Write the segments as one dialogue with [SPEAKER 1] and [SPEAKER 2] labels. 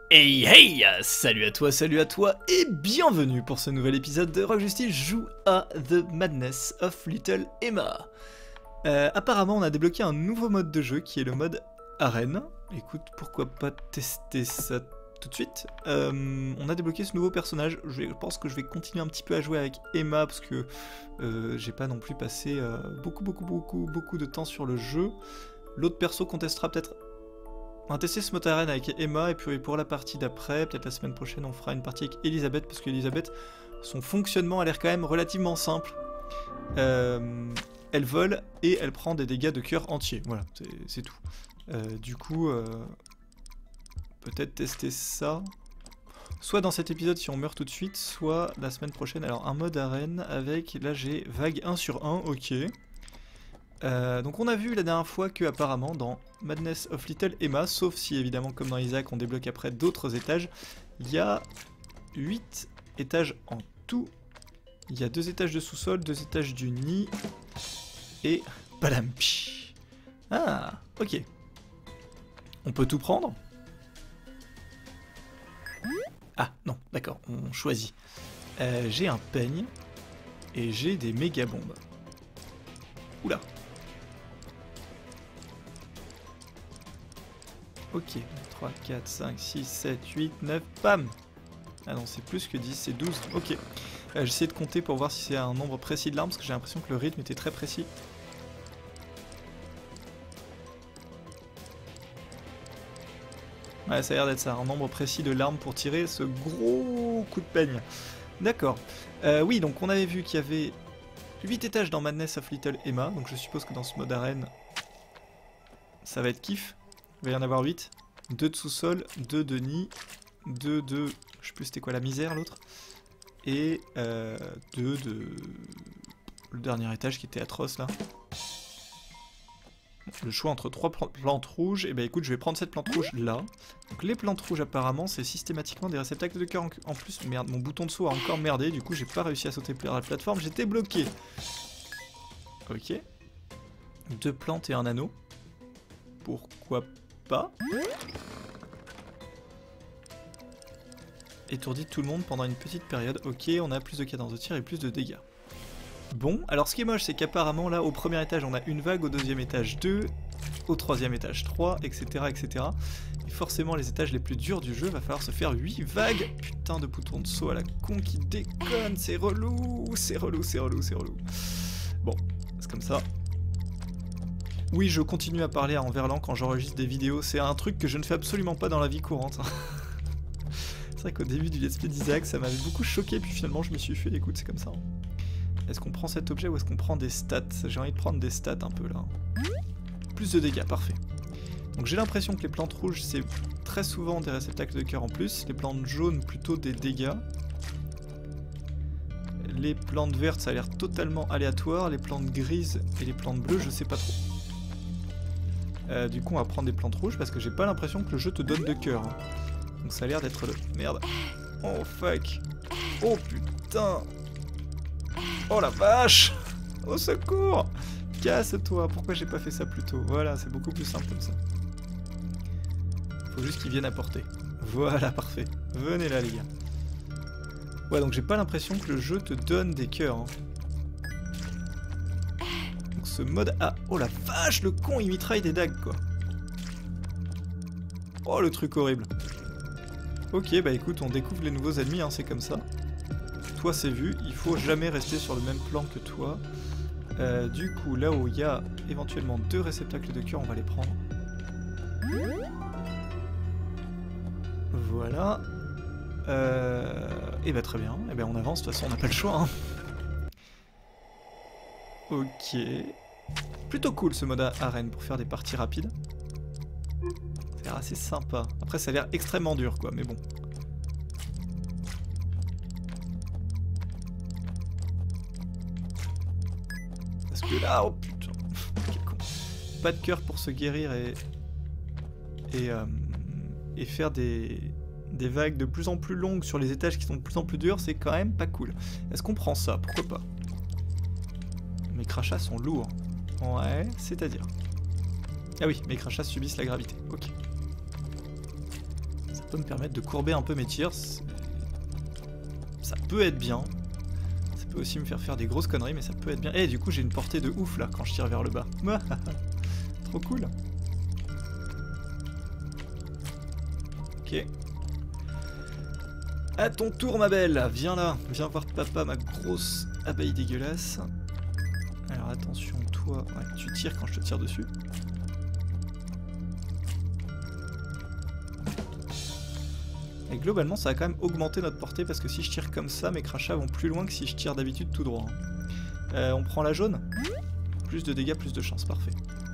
[SPEAKER 1] Hey hey, salut à toi et bienvenue pour ce nouvel épisode de Rock Justice joue à The Madness of Little Emma. Apparemment on a débloqué un nouveau mode de jeu qui est le mode arène. Écoute, pourquoi pas tester ça tout de suite. On a débloqué ce nouveau personnage, je pense que je vais continuer un petit peu à jouer avec Emma parce que j'ai pas non plus passé beaucoup de temps sur le jeu. L'autre perso qu'on testera peut-être. On va tester ce mode arène avec Emma et puis pour la partie d'après, peut-être la semaine prochaine, on fera une partie avec Elisabeth parce qu'Elisabeth, son fonctionnement a l'air quand même relativement simple. Elle vole et elle prend des dégâts de cœur entier. Voilà, c'est tout. Du coup, peut-être tester ça. Soit dans cet épisode si on meurt tout de suite, soit la semaine prochaine. Alors un mode arène avec, là j'ai vague 1 sur 1, ok. Donc on a vu la dernière fois que apparemment dans Madness of Little Emma, sauf si évidemment comme dans Isaac on débloque après d'autres étages, il y a 8 étages en tout. Il y a 2 étages de sous-sol, 2 étages du nid et palampi. Ah, ok. On peut tout prendre? Ah non, d'accord, on choisit. J'ai un peigne et j'ai des méga bombes. Oula. Ok, 3, 4, 5, 6, 7, 8, 9, bam! Ah non, c'est plus que 10, c'est 12, ok. J'essaie de compter pour voir si c'est un nombre précis de larmes, parce que j'ai l'impression que le rythme était très précis. Ouais, ça a l'air d'être ça, un nombre précis de larmes pour tirer ce gros coup de peigne. D'accord. Oui, donc on avait vu qu'il y avait 8 étages dans Madness of Little Emma, donc je suppose que dans ce mode arène, ça va être kiff. Il va y en avoir 8. 2 de sous-sol, 2 de nid, 2 de... Je sais plus c'était quoi la misère l'autre. Et 2 de... Le dernier étage qui était atroce là. Le choix entre 3 plantes rouges, et bah écoute je vais prendre cette plante rouge là. Donc les plantes rouges apparemment c'est systématiquement des réceptacles de cœur en plus. Merde, mon bouton de saut a encore merdé, du coup j'ai pas réussi à sauter par la plateforme, j'étais bloqué. Ok. 2 plantes et un anneau. Pourquoi pas. Étourdit tout le monde pendant une petite période. Ok, on a plus de cadence de tir et plus de dégâts. Bon, alors ce qui est moche, c'est qu'apparemment là, au premier étage, on a une vague, au deuxième étage 2, au troisième étage 3, etc., etc. Et forcément, les étages les plus durs du jeu, va falloir se faire 8 vagues. Putain de bouton de saut à la con qui déconne, c'est relou, c'est relou, c'est relou, c'est relou. Bon, c'est comme ça. Oui, je continue à parler en verlan quand j'enregistre des vidéos, c'est un truc que je ne fais absolument pas dans la vie courante. C'est vrai qu'au début du let's play d'Isaac, ça m'avait beaucoup choqué, puis finalement je me suis fait, écoute, c'est comme ça. Est-ce qu'on prend cet objet ou est-ce qu'on prend des stats? J'ai envie de prendre des stats un peu là. Plus de dégâts, parfait. Donc j'ai l'impression que les plantes rouges, c'est très souvent des réceptacles de cœur en plus, les plantes jaunes plutôt des dégâts. Les plantes vertes, ça a l'air totalement aléatoire, les plantes grises et les plantes bleues, je sais pas trop. Du coup on va prendre des plantes rouges parce que j'ai pas l'impression que le jeu te donne de cœur. Hein. Donc ça a l'air d'être le... Merde. Oh fuck. Oh putain. Oh la vache. Au secours. Casse-toi. Pourquoi j'ai pas fait ça plus tôt? Voilà, c'est beaucoup plus simple comme ça. Faut juste qu'ils viennent apporter. Voilà, parfait. Venez là les gars. Ouais, donc j'ai pas l'impression que le jeu te donne des cœurs. Hein. Ce mode A. Oh la vache, le con il mitraille des dagues quoi. Oh le truc horrible. Ok, bah écoute, on découvre les nouveaux ennemis, hein, c'est comme ça. Toi c'est vu, il faut jamais rester sur le même plan que toi. Du coup, là où il y a éventuellement 2 réceptacles de cœur, on va les prendre. Voilà. Et bah très bien, et ben on avance, de toute façon on n'a pas le choix. Hein. Ok. Plutôt cool ce mode arène pour faire des parties rapides. Ça a l'air assez sympa. Après ça a l'air extrêmement dur quoi, mais bon. Parce que là, oh putain, quel con. Pas de cœur pour se guérir et faire des vagues de plus en plus longues sur les étages qui sont de plus en plus durs, c'est quand même pas cool. Est-ce qu'on prend ça? Pourquoi pas? Mes crachats sont lourds. Ouais, c'est-à-dire... Ah oui, mes crachats subissent la gravité. Ok. peut me permettre de courber un peu mes tirs. Ça peut être bien. Ça peut aussi me faire faire des grosses conneries, mais ça peut être bien. Et du coup, j'ai une portée de ouf là quand je tire vers le bas. Trop cool. Ok. À ton tour, ma belle. Viens là. Viens voir papa, ma grosse abeille dégueulasse. Alors attention, toi, ouais, tu tires quand je te tire dessus. Et globalement, ça va quand même augmenter notre portée parce que si je tire comme ça, mes crachats vont plus loin que si je tire d'habitude tout droit. On prend la jaune. Plus de dégâts, plus de chance, parfait.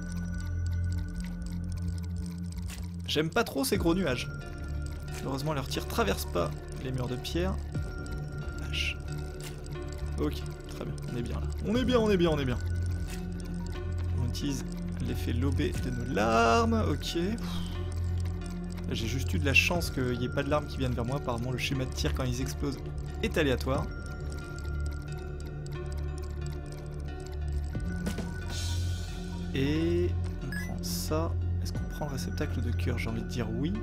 [SPEAKER 1] J'aime pas trop ces gros nuages. Heureusement, leur tir traverse pas les murs de pierre. Vache. Ok, très bien, on est bien là. On est bien, on est bien, on est bien. On utilise l'effet lobé de nos larmes, ok. J'ai juste eu de la chance qu'il n'y ait pas de larmes qui viennent vers moi. Apparemment, le schéma de tir quand ils explosent est aléatoire. Et on prend ça. Est-ce qu'on prend le réceptacle de cœur? J'ai envie de dire oui.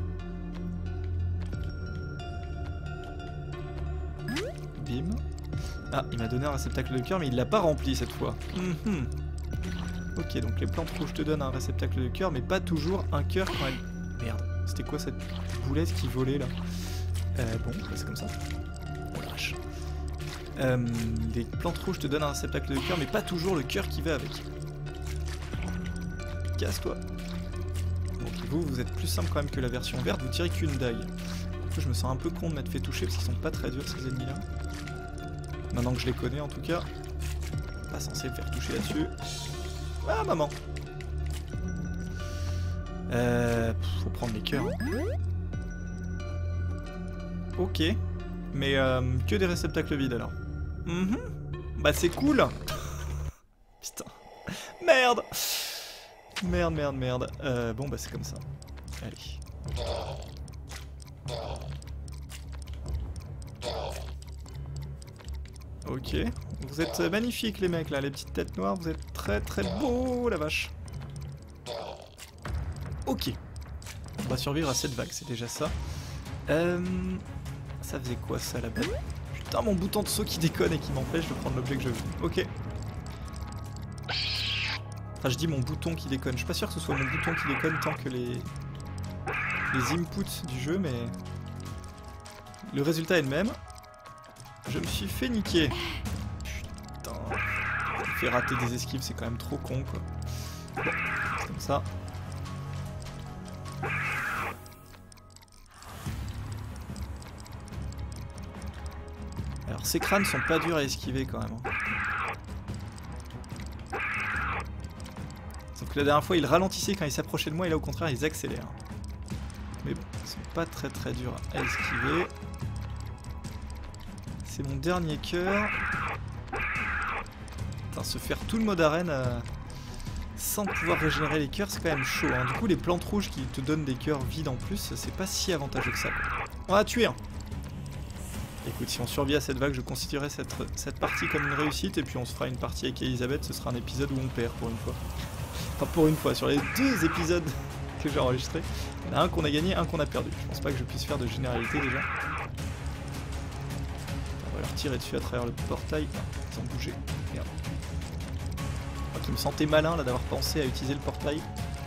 [SPEAKER 1] Bim. Ah, il m'a donné un réceptacle de cœur, mais il l'a pas rempli cette fois. Ok, donc les plantes rouges te donnent un réceptacle de cœur, mais pas toujours un cœur quand elles... Merde. C'était quoi cette boulette qui volait là? Bon, bah c'est comme ça. Oh la vache. Les plantes rouges te donnent un réceptacle de cœur, mais pas toujours le cœur qui va avec. Casse-toi. Donc vous êtes plus simple quand même que la version verte, vous tirez qu'une dague. Je me sens un peu con de m'être fait toucher parce qu'ils sont pas très durs ces ennemis là. Maintenant que je les connais en tout cas. Pas censé me faire toucher là-dessus. Ah maman. Faut prendre les cœurs. Ok. Mais que des réceptacles vides alors. Bah c'est cool. Putain. Merde. Merde. Bon bah c'est comme ça. Allez. Ok. Vous êtes magnifiques les mecs là, les petites têtes noires. Vous êtes très très beaux la vache. Ok. On va survivre à cette vague, c'est déjà ça. Ça faisait quoi ça là-bas? Putain, mon bouton de saut qui déconne et qui m'empêche de prendre l'objet que je veux. Ok. Enfin, je dis mon bouton qui déconne. Je suis pas sûr que ce soit mon bouton qui déconne tant que les inputs du jeu, mais... Le résultat est le même. Je me suis fait niquer. Putain. Me fait rater des esquives, c'est quand même trop con, quoi. Bon, c'est comme ça. Alors ces crânes sont pas durs à esquiver quand même. Sauf que la dernière fois ils ralentissaient quand ils s'approchaient de moi et là au contraire ils accélèrent. Mais bon, ils sont pas très très durs à esquiver. C'est mon dernier cœur. Putain, se faire tout le mode arène sans pouvoir régénérer les cœurs, c'est quand même chaud. Hein. Du coup les plantes rouges qui te donnent des cœurs vides en plus, c'est pas si avantageux que ça. Quoi. On va tuer un. Écoute, si on survit à cette vague, je considérerais cette partie comme une réussite, et puis on se fera une partie avec Elisabeth, ce sera un épisode où on perd pour une fois. Enfin pour une fois, sur les 2 épisodes que j'ai enregistrés, il y en a un qu'on a gagné, un qu'on a perdu. Je pense pas que je puisse faire de généralité déjà. On va leur tirer dessus à travers le portail. Non, sans bouger. Merde. Moi qui me sentais malin là d'avoir pensé à utiliser le portail.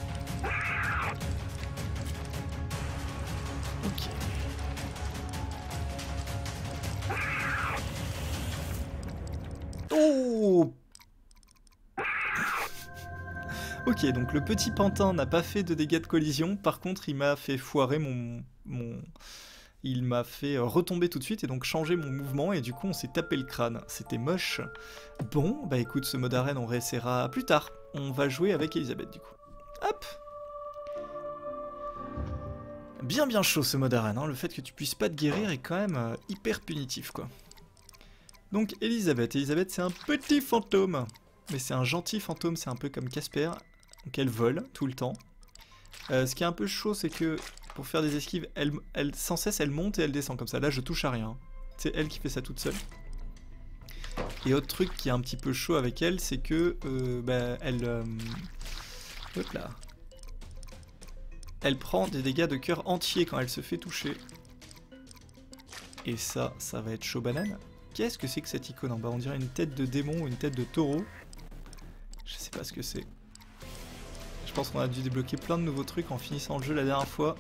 [SPEAKER 1] Ok. Oh! Ok, donc le petit pantin n'a pas fait de dégâts de collision, par contre il m'a fait foirer il m'a fait retomber tout de suite et donc changer mon mouvement et du coup on s'est tapé le crâne. C'était moche. Bon, bah écoute, ce mode arène on réessayera plus tard. On va jouer avec Elisabeth du coup. Hop! Bien chaud ce mode arène, hein. Le fait que tu puisses pas te guérir est quand même hyper punitif quoi. Donc Elisabeth c'est un petit fantôme. Mais c'est un gentil fantôme, c'est un peu comme Casper. Donc elle vole tout le temps. Ce qui est un peu chaud, c'est que pour faire des esquives, sans cesse elle monte et elle descend comme ça. Là je touche à rien. C'est elle qui fait ça toute seule. Et autre truc qui est un petit peu chaud avec elle, c'est que hop là. elle prend des dégâts de cœur entiers quand elle se fait toucher. Et ça va être chaud banane. Qu'est-ce que c'est que cette icône en bas? On dirait une tête de démon ou une tête de taureau. Je sais pas ce que c'est. Je pense qu'on a dû débloquer plein de nouveaux trucs en finissant le jeu la dernière fois.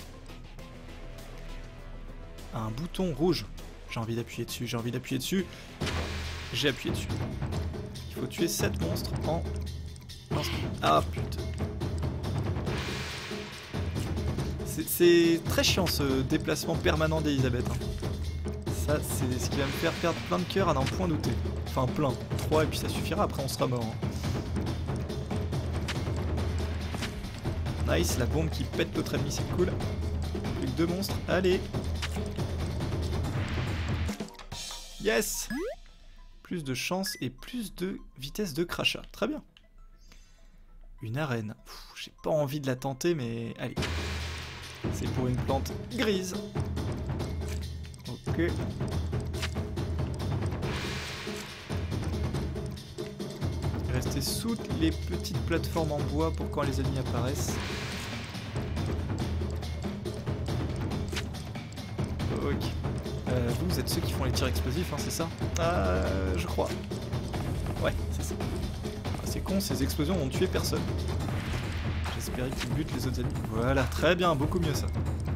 [SPEAKER 1] Un bouton rouge. J'ai envie d'appuyer dessus, j'ai envie d'appuyer dessus. J'ai appuyé dessus. Il faut tuer 7 monstres en... Ah putain. C'est très chiant ce déplacement permanent d'Elisabeth. Ça, c'est ce qui va me faire perdre plein de cœur à n'en point douter. Enfin, plein. 3 et puis ça suffira, après on sera mort. Nice, la bombe qui pète notre ennemi, c'est cool. Plus que 2 monstres, allez. Yes! Plus de chance et plus de vitesse de crachat. Très bien. Une arène. J'ai pas envie de la tenter, mais allez. C'est pour une plante grise. Ok. Restez sous les petites plateformes en bois pour quand les ennemis apparaissent. Ok. Vous êtes ceux qui font les tirs explosifs, hein, c'est ça? Je crois. Ouais, c'est ça. Ah, c'est con, ces explosions n'ont tué personne. J'espérais qu'ils butent les autres ennemis. Voilà, très bien, beaucoup mieux ça.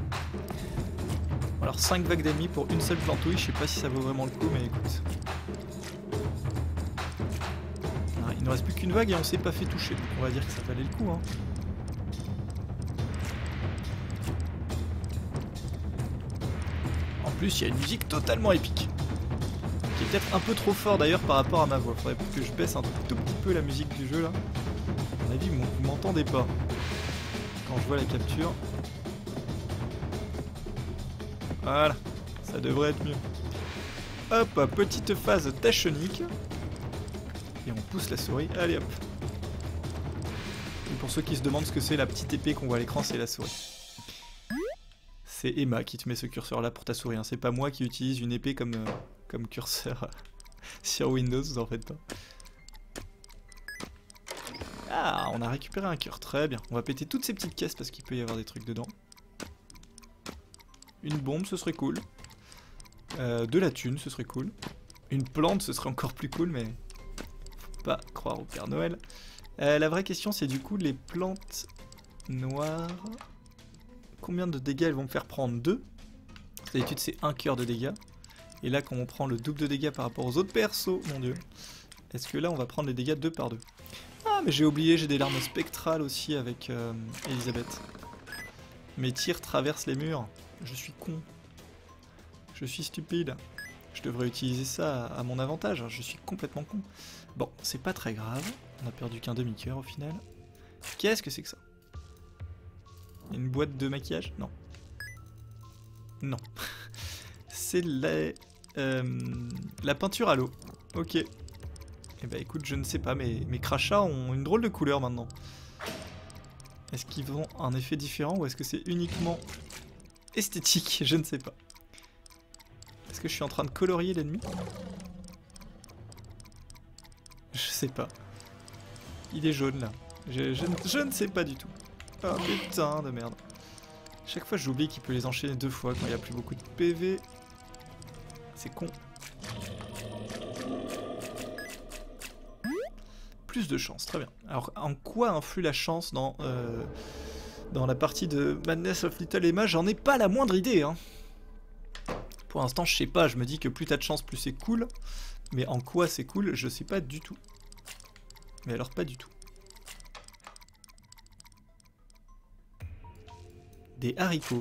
[SPEAKER 1] Alors 5 vagues d'ennemis pour une seule plantouille, je sais pas si ça vaut vraiment le coup, mais écoute. Ah, il ne reste plus qu'une vague et on s'est pas fait toucher, donc on va dire que ça valait le coup. Hein. En plus, il y a une musique totalement épique. Qui est peut-être un peu trop fort d'ailleurs par rapport à ma voix. Faudrait que je baisse un tout petit peu la musique du jeu là. À mon avis, vous m'entendez pas. Quand je vois la capture. Voilà, ça devrait être mieux. Hop, petite phase tachonique. Et on pousse la souris, allez hop. Et pour ceux qui se demandent ce que c'est, la petite épée qu'on voit à l'écran, c'est la souris. C'est Emma qui te met ce curseur là pour ta souris, hein. C'est pas moi qui utilise une épée comme curseur sur Windows, vous en faites pas. Ah, on a récupéré un cœur, très bien. On va péter toutes ces petites caisses parce qu'il peut y avoir des trucs dedans. Une bombe, ce serait cool. De la thune, ce serait cool. Une plante, ce serait encore plus cool, mais... Faut pas croire au Père Noël. La vraie question, c'est du coup, les plantes noires... Combien de dégâts elles vont me faire prendre? 2. D'habitude, c'est 1 cœur de dégâts. Et là, quand on prend le double de dégâts par rapport aux autres persos, mon dieu. Est-ce que là, on va prendre les dégâts 2 par 2? Ah, mais j'ai oublié, j'ai des larmes spectrales aussi avec Elisabeth. Mes tirs traversent les murs. Je suis con. Je suis stupide. Je devrais utiliser ça à mon avantage. Je suis complètement con. Bon, c'est pas très grave. On a perdu qu'un demi-cœur au final. Qu'est-ce que c'est que ça? Une boîte de maquillage? Non. Non. C'est la peinture à l'eau. Ok. Eh bah écoute, je ne sais pas, mais mes crachats ont une drôle de couleur maintenant. Est-ce qu'ils ont un effet différent ou est-ce que c'est uniquement esthétique? Je ne sais pas. Est-ce que je suis en train de colorier l'ennemi? Je sais pas. Il est jaune là. Je ne sais pas du tout. Oh putain de merde. Chaque fois j'oublie qu'il peut les enchaîner 2 fois quand il n'y a plus beaucoup de PV. C'est con. Plus de chance, très bien. Alors en quoi influe la chance dans la partie de Madness of Little Emma? J'en ai pas la moindre idée, hein. Pour l'instant je sais pas, je me dis que plus t'as de chance plus c'est cool. Mais en quoi c'est cool, je sais pas du tout. Mais alors pas du tout. Des haricots.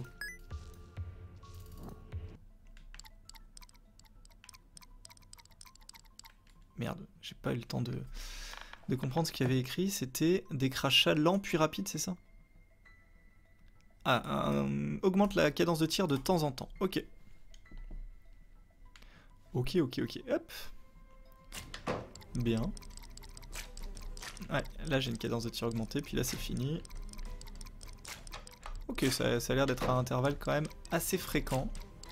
[SPEAKER 1] Merde, j'ai pas eu le temps de comprendre ce qu'il y avait écrit. C'était des crachats lents puis rapides, c'est ça? Ah, augmente la cadence de tir de temps en temps. Ok. Ok, hop. Bien. Ouais, là j'ai une cadence de tir augmentée, puis là c'est fini. Ok, ça a l'air d'être à un intervalle quand même assez fréquent.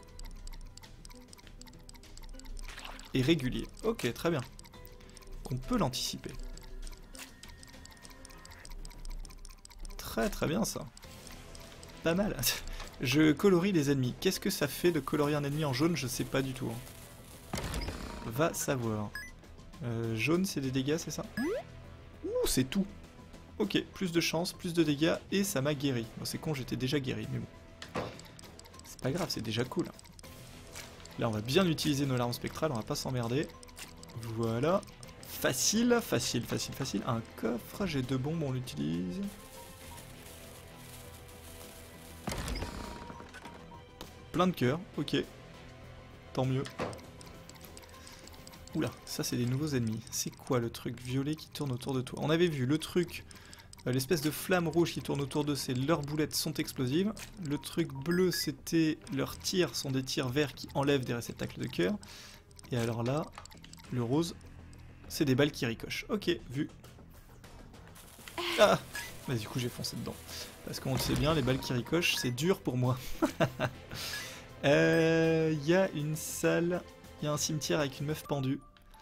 [SPEAKER 1] Et régulier. Ok, très bien. On peut l'anticiper. Très bien ça. pas mal. Je colorie les ennemis. Qu'est-ce que ça fait de colorier un ennemi en jaune? Je sais pas du tout. Va savoir. Jaune, c'est des dégâts, c'est ça? Ouh, c'est tout. Ok, plus de chance, plus de dégâts, et ça m'a guéri. Bon, c'est con, j'étais déjà guéri, mais bon. C'est pas grave, c'est déjà cool. Là, on va bien utiliser nos larmes spectrales, on va pas s'emmerder. Voilà. Facile, facile, facile, facile. Un coffre, j'ai 2 bombes, on l'utilise. Plein de cœurs, ok. Tant mieux. Oula, ça c'est des nouveaux ennemis. C'est quoi le truc violet qui tourne autour de toi? On avait vu le truc, l'espèce de flamme rouge qui tourne autour d'eux, c'est leurs boulettes sont explosives. Le truc bleu, c'était leurs tirs, sont des tirs verts qui enlèvent des réceptacles de cœur. Et alors là, le rose, c'est des balles qui ricochent. Ok, vu. Ah, bah, du coup j'ai foncé dedans. Parce qu'on le sait bien, les balles qui ricochent, c'est dur pour moi. Y a une salle, il y a un cimetière avec une meuf pendue.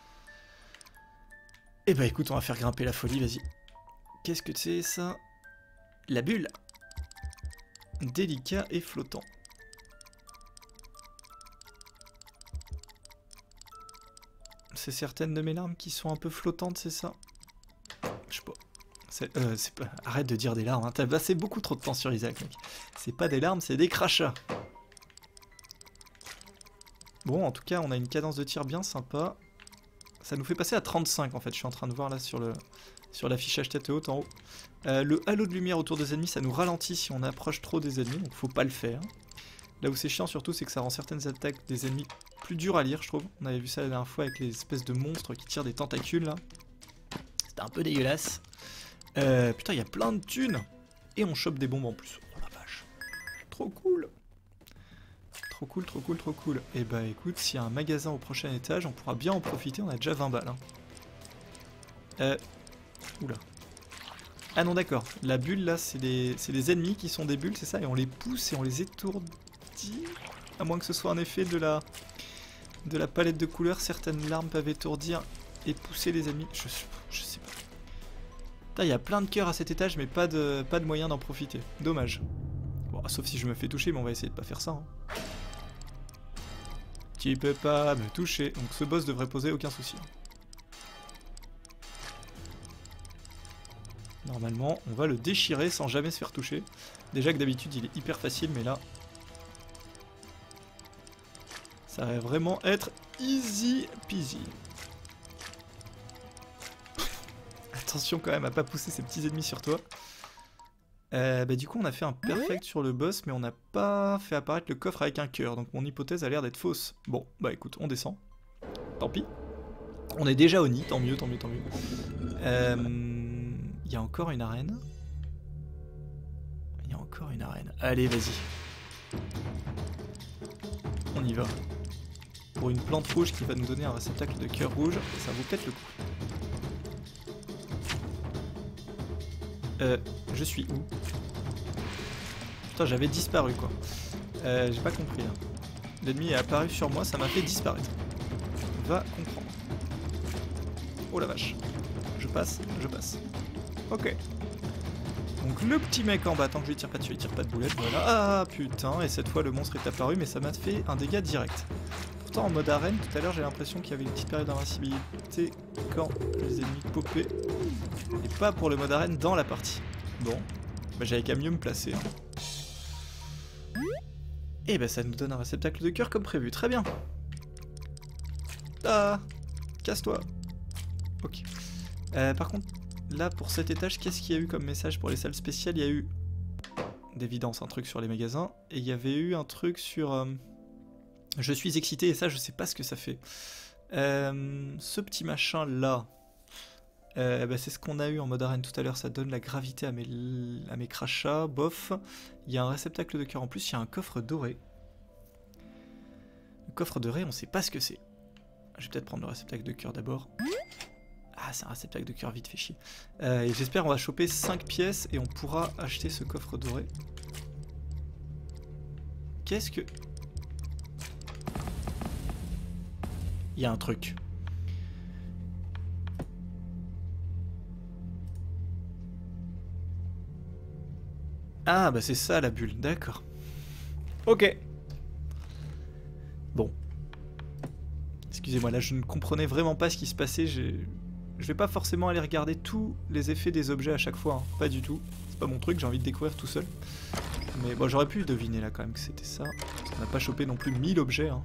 [SPEAKER 1] Et bah écoute, on va faire grimper la folie, vas-y. Qu'est-ce que c'est ça? La bulle. Délicat et flottant. C'est certaines de mes larmes qui sont un peu flottantes, c'est ça? Je sais pas. C'est pas... Arrête de dire des larmes, hein. T'as passé beaucoup trop de temps sur Isaac, mec. C'est pas des larmes, c'est des crachats. Bon, en tout cas, on a une cadence de tir bien sympa. Ça nous fait passer à 35, en fait. Je suis en train de voir là sur l'affichage tête haute en haut. Le halo de lumière autour des ennemis, ça nous ralentit si on approche trop des ennemis, donc faut pas le faire. Là où c'est chiant surtout, c'est que ça rend certaines attaques des ennemis plus dures à lire, je trouve. On avait vu ça la dernière fois avec les espèces de monstres qui tirent des tentacules, là. C'était un peu dégueulasse. Putain, il y a plein de thunes. Et on chope des bombes en plus. Oh la vache. Trop cool. Trop cool, trop cool, trop cool. Et bah écoute, s'il y a un magasin au prochain étage, on pourra bien en profiter. On a déjà 20 balles. Hein. Oula. Ah non, d'accord. La bulle, là, c'est des ennemis qui sont des bulles, c'est ça? Et on les pousse et on les étourdit. À moins que ce soit un effet de la palette de couleurs. Certaines larmes peuvent étourdir et pousser les ennemis. Je sais pas. Putain, il y a plein de cœurs à cet étage, mais pas de moyen d'en profiter. Dommage. Bon, sauf si je me fais toucher, mais on va essayer de pas faire ça. Hein. Tu peux pas me toucher. Donc ce boss devrait poser aucun souci. Normalement, on va le déchirer sans jamais se faire toucher. Déjà que d'habitude, il est hyper facile, mais là... ça va vraiment être easy peasy. Attention quand même à pas pousser ces petits ennemis sur toi. Bah du coup on a fait un perfect sur le boss, mais on n'a pas fait apparaître le coffre avec un cœur, donc mon hypothèse a l'air d'être fausse. Bon, bah écoute, on descend. Tant pis. On est déjà au nid, tant mieux, tant mieux, tant mieux. Il y a encore une arène. Il y a encore une arène. Allez, vas-y. On y va. Pour une plante rouge qui va nous donner un réceptacle de cœur rouge, ça vaut peut-être le coup. Je suis où? Putain, j'avais disparu quoi. J'ai pas compris là. L'ennemi est apparu sur moi, ça m'a fait disparaître. Va comprendre. Oh la vache. Je passe, je passe. Ok. Donc le petit mec en bas, tant que je lui tire pas dessus, il tire pas de boulette, voilà. Ah putain, et cette fois le monstre est apparu, mais ça m'a fait un dégât direct. Pourtant en mode arène, tout à l'heure j'ai l'impression qu'il y avait une petite période d'invincibilité quand les ennemis popaient. Et pas pour le mode arène dans la partie. Bon, bah j'avais qu'à mieux me placer. Hein. Et bah ça nous donne un réceptacle de cœur comme prévu, très bien. Ah, casse-toi. Ok. Par contre, là pour cet étage, qu'est-ce qu'il y a eu comme message pour les salles spéciales? Il y a eu, d'évidence, un truc sur les magasins, et il y avait eu un truc sur... je suis excité, et ça je sais pas ce que ça fait. Ce petit machin là, bah, c'est ce qu'on a eu en mode arène tout à l'heure, ça donne la gravité à mes crachats, bof. Il y a un réceptacle de cœur en plus, il y a un coffre doré. Le coffre doré, on sait pas ce que c'est. Je vais peut-être prendre le réceptacle de cœur d'abord. Ah, c'est un réceptacle de cœur vite fait chier. Et j'espère on va choper 5 pièces et on pourra acheter ce coffre doré. Qu'est-ce que... Il y a un truc. Ah, bah c'est ça la bulle, d'accord. Ok. Bon. Excusez-moi, là je ne comprenais vraiment pas ce qui se passait. Je vais pas forcément aller regarder tous les effets des objets à chaque fois, hein. Pas du tout. C'est pas mon truc, j'ai envie de découvrir tout seul. Mais bon, j'aurais pu deviner là quand même que c'était ça. Parce qu'on n'a pas chopé non plus 1000 objets. Hein.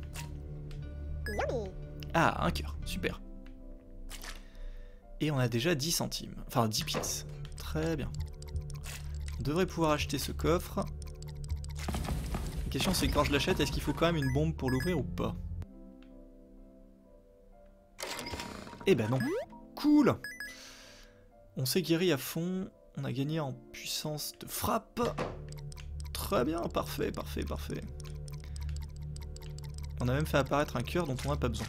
[SPEAKER 1] Ah, un cœur, super. Et on a déjà 10 centimes, enfin 10 pièces. Très bien. On devrait pouvoir acheter ce coffre. La question c'est quand je l'achète, est-ce qu'il faut quand même une bombe pour l'ouvrir ou pas? Eh ben non. Cool. On s'est guéri à fond. On a gagné en puissance de frappe. Très bien, parfait, parfait, parfait. On a même fait apparaître un cœur dont on n'a pas besoin.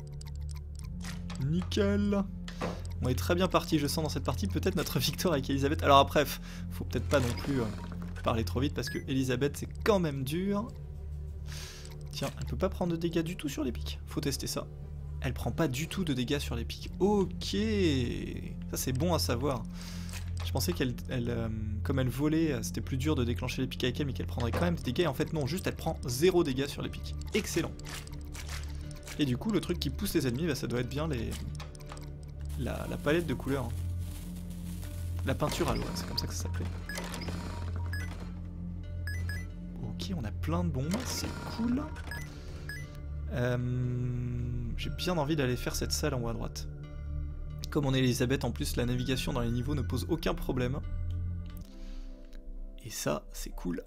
[SPEAKER 1] Nickel. On est très bien parti, je sens dans cette partie. Peut-être notre victoire avec Elisabeth. Alors après, faut peut-être pas non plus parler trop vite parce que Elisabeth c'est quand même dur. Tiens, elle peut pas prendre de dégâts du tout sur les pics. Faut tester ça. Elle prend pas du tout de dégâts sur les pics. Ok. Ça c'est bon à savoir. Je pensais qu'elle, comme elle volait, c'était plus dur de déclencher les pics avec elle, mais qu'elle prendrait quand même des dégâts. Et en fait non, juste elle prend 0 dégâts sur les pics. Excellent. Et du coup, le truc qui pousse les ennemis, bah, ça doit être bien la palette de couleurs. Hein. La peinture à l'eau, c'est comme ça que ça s'appelait. Ok, on a plein de bombes, c'est cool. J'ai bien envie d'aller faire cette salle en haut à droite. Comme on est Elisabeth, en plus, la navigation dans les niveaux ne pose aucun problème. Et ça, c'est cool.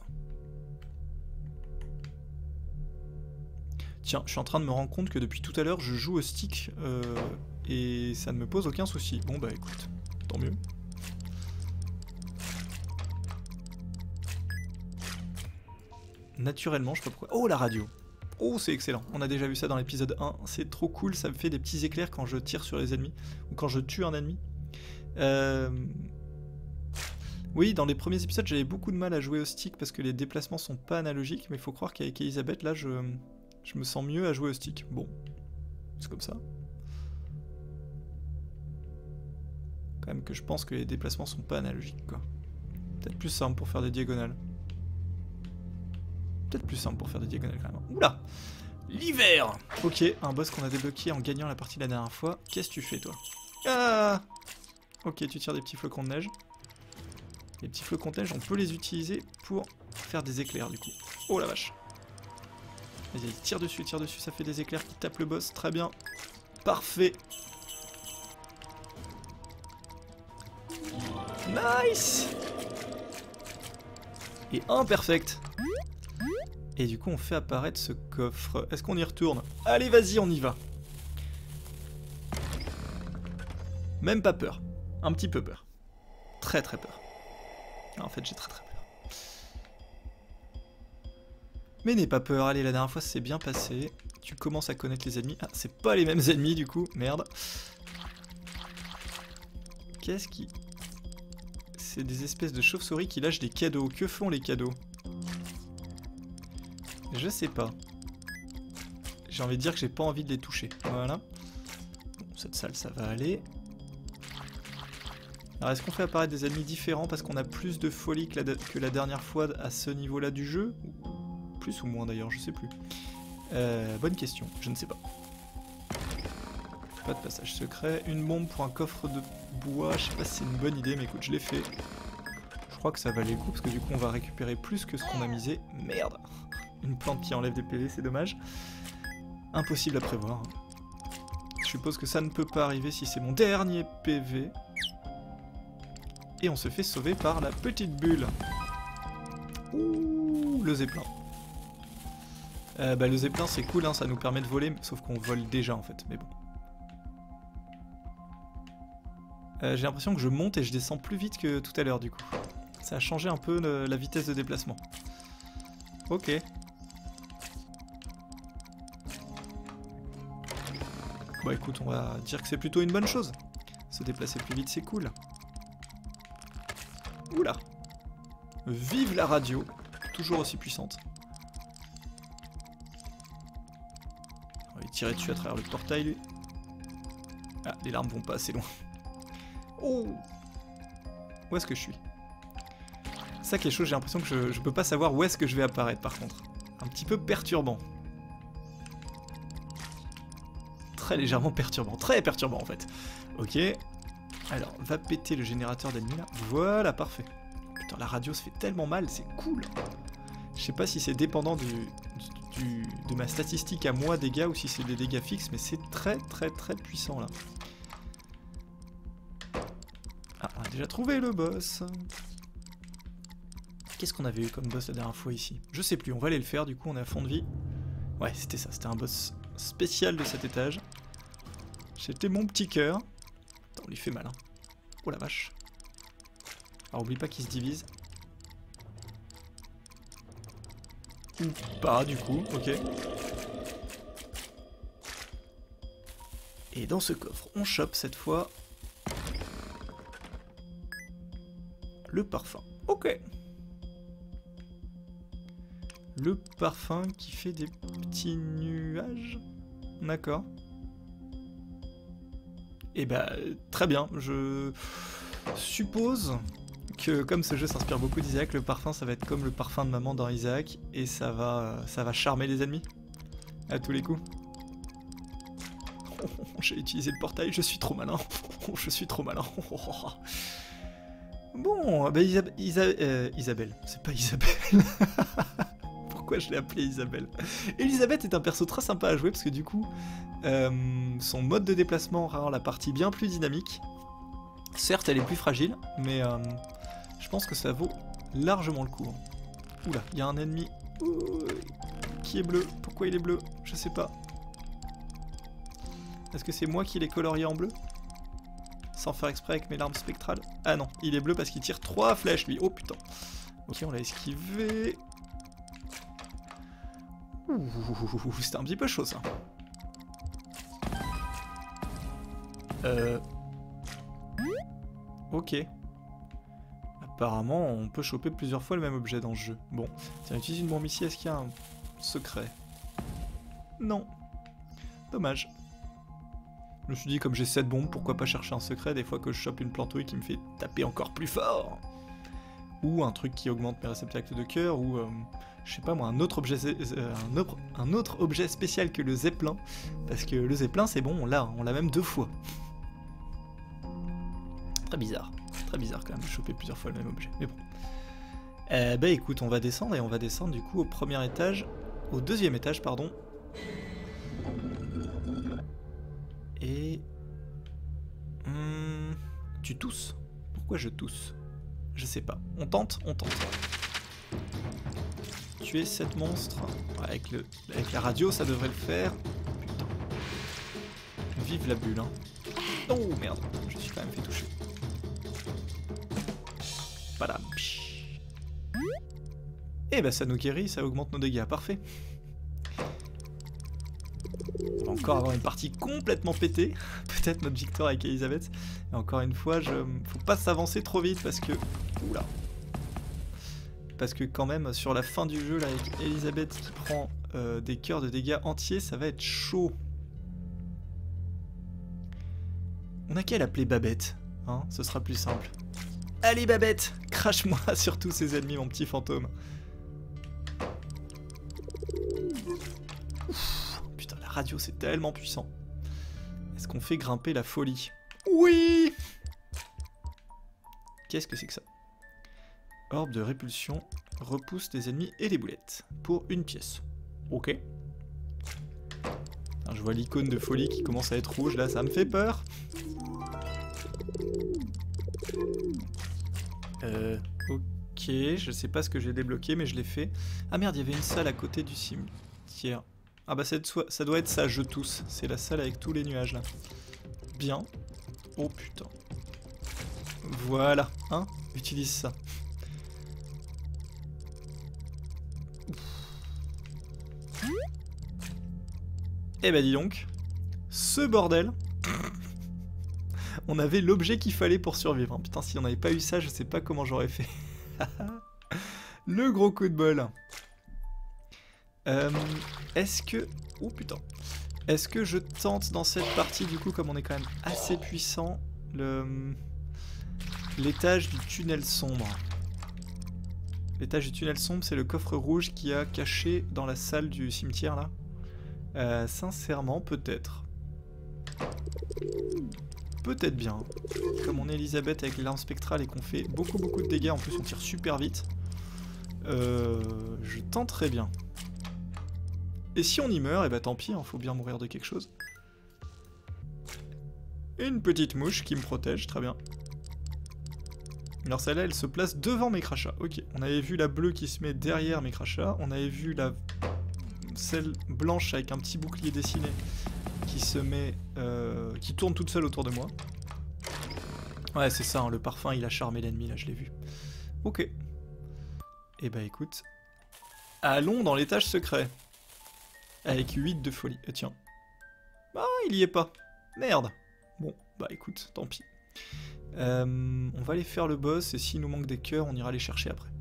[SPEAKER 1] Tiens, je suis en train de me rendre compte que depuis tout à l'heure, je joue au stick et ça ne me pose aucun souci. Bon bah écoute, tant mieux. Naturellement, je sais pas pourquoi. Oh, la radio! Oh, c'est excellent. On a déjà vu ça dans l'épisode 1. C'est trop cool, ça me fait des petits éclairs quand je tire sur les ennemis. Ou quand je tue un ennemi. Oui, dans les premiers épisodes, j'avais beaucoup de mal à jouer au stick parce que les déplacements sont pas analogiques. Mais il faut croire qu'avec Elisabeth, là, je me sens mieux à jouer au stick. Bon, c'est comme ça. Quand même que je pense que les déplacements sont pas analogiques, quoi. Peut-être plus simple pour faire des diagonales. Peut-être plus simple pour faire des diagonales quand même. Oula! L'hiver! Ok, un boss qu'on a débloqué en gagnant la partie de la dernière fois. Qu'est-ce que tu fais, toi? Ah! Ok, tu tires des petits flocons de neige. Les petits flocons de neige, on peut les utiliser pour faire des éclairs, du coup. Oh la vache! Vas-y, tire dessus, ça fait des éclairs qui tapent le boss. Très bien. Parfait! Nice! Et imperfect! Et du coup, on fait apparaître ce coffre. Est-ce qu'on y retourne? Allez, vas-y, on y va. Même pas peur. Un petit peu peur. Très très peur. En fait, j'ai très très peur. Mais n'aie pas peur. Allez, la dernière fois, c'est bien passé. Tu commences à connaître les ennemis. Ah, c'est pas les mêmes ennemis, du coup. Merde. Qu'est-ce qui... C'est des espèces de chauves-souris qui lâchent des cadeaux. Que font les cadeaux? Je sais pas. J'ai envie de dire que j'ai pas envie de les toucher. Voilà. Bon, cette salle, ça va aller. Alors, est-ce qu'on fait apparaître des ennemis différents parce qu'on a plus de folie que la dernière fois à ce niveau-là du jeu? Plus ou moins d'ailleurs, je sais plus. Bonne question, je ne sais pas. Pas de passage secret. Une bombe pour un coffre de bois. Je sais pas si c'est une bonne idée, mais écoute, je l'ai fait. Je crois que ça valait le coup parce que du coup, on va récupérer plus que ce qu'on a misé. Merde! Une plante qui enlève des PV, c'est dommage. Impossible à prévoir. Je suppose que ça ne peut pas arriver si c'est mon dernier PV. Et on se fait sauver par la petite bulle. Ouh, le zeppelin. Le zeppelin c'est cool, hein, ça nous permet de voler, sauf qu'on vole déjà en fait, mais bon. J'ai l'impression que je monte et je descends plus vite que tout à l'heure du coup. Ça a changé un peu la vitesse de déplacement. Ok. Bah écoute, on va dire que c'est plutôt une bonne chose. Se déplacer plus vite, c'est cool. Oula. Vive la radio, toujours aussi puissante. On va lui tirer dessus à travers le portail, lui. Ah, les larmes vont pas assez loin. Oh! Où est-ce que je suis? Ça, quelque chose, j'ai l'impression que je peux pas savoir où est-ce que je vais apparaître par contre. Un petit peu perturbant. Très légèrement perturbant. Très perturbant en fait. Ok. Alors, va péter le générateur d'ennemis là. Voilà, parfait. Putain, la radio se fait tellement mal, c'est cool. Je sais pas si c'est dépendant de ma statistique à moi dégâts ou si c'est des dégâts fixes, mais c'est très puissant là. Ah, on a déjà trouvé le boss. Qu'est-ce qu'on avait eu comme boss la dernière fois ici? Je sais plus, on va aller le faire, du coup on est à fond de vie. Ouais, c'était ça, c'était un boss spécial de cet étage. C'était mon petit cœur. On lui fait mal, hein. Oh la vache. Alors oublie pas qu'il se divise. Ou pas du coup, ok. Et dans ce coffre, on chope cette fois le parfum. Ok. Le parfum qui fait des petits nuages. D'accord. Et bah très bien, je suppose que comme ce jeu s'inspire beaucoup d'Isaac, le parfum ça va être comme le parfum de maman dans Isaac et ça va charmer les ennemis à tous les coups. J'ai utilisé le portail, je suis trop malin. Je suis trop malin. Bon, bah Isabelle, c'est pas Isabelle. Pourquoi je l'ai appelée Isabelle? Elisabeth est un perso très sympa à jouer parce que du coup, son mode de déplacement rend la partie bien plus dynamique. Certes, elle est plus fragile, mais je pense que ça vaut largement le coup. Oula, il y a un ennemi qui est bleu. Pourquoi il est bleu? Je sais pas. Est-ce que c'est moi qui l'ai colorié en bleu? Sans faire exprès avec mes larmes spectrales? Ah non, il est bleu parce qu'il tire 3 flèches lui. Oh putain. Ok, on l'a esquivé. C'était un petit peu chaud ça. Ok. Apparemment, on peut choper plusieurs fois le même objet dans le jeu. Bon, tiens, utilise une bombe ici, est-ce qu'il y a un secret? Non. Dommage. Je me suis dit, comme j'ai 7 bombes, pourquoi pas chercher un secret des fois que je chope une plantouille qui me fait taper encore plus fort? Ou un truc qui augmente mes réceptacles de cœur, ou je sais pas moi, un autre objet spécial que le zeppelin. Parce que le zeppelin, c'est bon, on l'a même 2 fois. Très bizarre quand même de choper plusieurs fois le même objet, mais bon. Bah écoute, on va descendre, et on va descendre du coup au premier étage, au deuxième étage, pardon. Et... tu tousses? Pourquoi je tousse? Je sais pas. On tente? On tente. Tuer 7 monstres. Ouais, avec la radio, ça devrait le faire. Putain. Vive la bulle, hein. Oh merde, je suis quand même fait toucher. Padam. Et bah ça nous guérit, ça augmente nos dégâts. Parfait. On va encore avoir une partie complètement pétée. Peut-être notre victoire avec Elisabeth. Et encore une fois, faut pas s'avancer trop vite parce que... Oula. Parce que quand même, sur la fin du jeu, là, avec Elisabeth qui prend des cœurs de dégâts entiers, ça va être chaud. On a qu'à l'appeler Babette, hein, ce sera plus simple. Allez Babette, crache-moi sur tous ces ennemis, mon petit fantôme. Ouf, putain, la radio, c'est tellement puissant. Est-ce qu'on fait grimper la folie? Oui! Qu'est-ce que c'est que ça? Orbe de répulsion, repousse des ennemis et des boulettes. Pour une pièce. Ok. Alors, je vois l'icône de folie qui commence à être rouge, là, ça me fait peur. Ok, je sais pas ce que j'ai débloqué, mais je l'ai fait. Ah merde, il y avait une salle à côté du cimetière. Ah bah ça doit être ça, je tousse. C'est la salle avec tous les nuages, là. Bien. Oh putain. Voilà, hein? Utilise ça. Eh bah dis donc, ce bordel, on avait l'objet qu'il fallait pour survivre. Putain, si on n'avait pas eu ça, je sais pas comment j'aurais fait. Le gros coup de bol. Est-ce que... Oh putain. Est-ce que je tente dans cette partie, du coup, comme on est quand même assez puissant, l'étage du tunnel sombre? L'étage du tunnel sombre, c'est le coffre rouge qui a caché dans la salle du cimetière là. Sincèrement, peut-être. Peut-être bien. Comme on est Elisabeth avec les larmes spectrales et qu'on fait beaucoup de dégâts, en plus on tire super vite. Je tenterai bien. Et si on y meurt, et bah tant pis, hein, faut bien mourir de quelque chose. Une petite mouche qui me protège, très bien. Alors celle-là, elle se place devant mes crachats. Ok, on avait vu la bleue qui se met derrière mes crachats. On avait vu celle blanche avec un petit bouclier dessiné qui se met... qui tourne toute seule autour de moi. Ouais, c'est ça, hein, le parfum, il a charmé l'ennemi, là, je l'ai vu. Ok. Et bah écoute, allons dans l'étage secret. Avec 8 de folie. Et tiens. Ah, il y est pas. Merde. Bon, bah écoute, tant pis. On va aller faire le boss et s'il nous manque des cœurs, on ira les chercher après.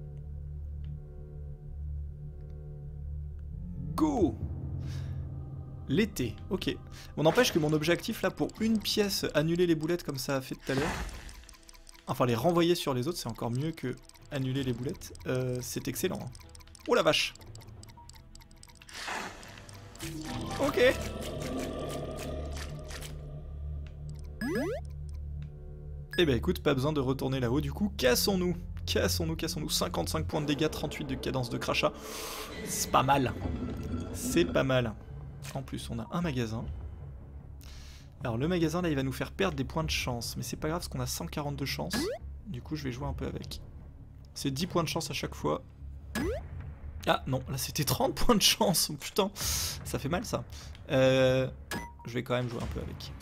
[SPEAKER 1] Go! L'été, ok. On n'empêche que mon objectif là pour une pièce, annuler les boulettes comme ça a fait tout à l'heure, enfin les renvoyer sur les autres, c'est encore mieux que annuler les boulettes, c'est excellent. Hein. Oh la vache! Ok! Eh ben écoute, pas besoin de retourner là-haut, du coup, cassons-nous. Cassons-nous. 55 points de dégâts, 38 de cadence de crachat. C'est pas mal. C'est pas mal. En plus, on a un magasin. Alors le magasin, là, il va nous faire perdre des points de chance. Mais c'est pas grave, parce qu'on a 142 chances. Du coup, je vais jouer un peu avec. C'est 10 points de chance à chaque fois. Ah non, là c'était 30 points de chance. Oh, putain, ça fait mal ça. Je vais quand même jouer un peu avec.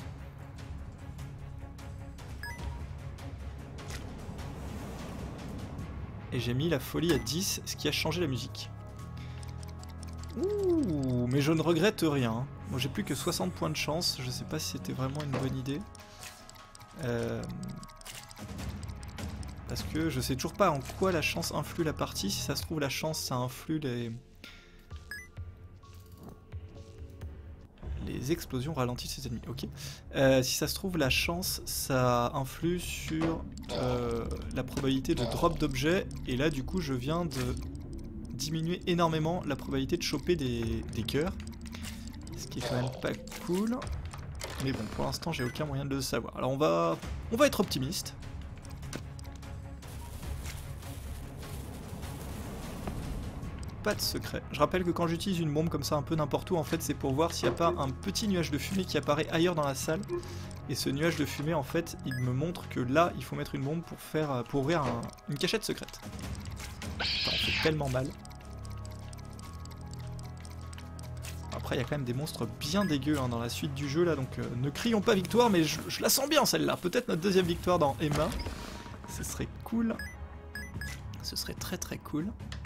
[SPEAKER 1] Et j'ai mis la folie à 10, ce qui a changé la musique. Ouh, mais je ne regrette rien. Moi j'ai plus que 60 points de chance, je sais pas si c'était vraiment une bonne idée. Parce que je sais toujours pas en quoi la chance influe la partie. Si ça se trouve, la chance ça influe les explosions ralentissent ses ennemis. Ok. Si ça se trouve, la chance ça influe sur la probabilité de drop d'objets. Et là, du coup, je viens de diminuer énormément la probabilité de choper des cœurs. Ce qui est quand même pas cool. Mais bon, pour l'instant, j'ai aucun moyen de le savoir. Alors, on va être optimiste. Pas de secret. Je rappelle que quand j'utilise une bombe comme ça un peu n'importe où, en fait c'est pour voir s'il n'y a pas un petit nuage de fumée qui apparaît ailleurs dans la salle. Et ce nuage de fumée, en fait, il me montre que là, il faut mettre une bombe pour ouvrir une cachette secrète. Putain, on fait tellement mal. Après, il y a quand même des monstres bien dégueux hein, dans la suite du jeu là, donc ne crions pas victoire, mais je la sens bien celle-là. Peut-être notre deuxième victoire dans Emma. Ce serait cool. Ce serait très cool.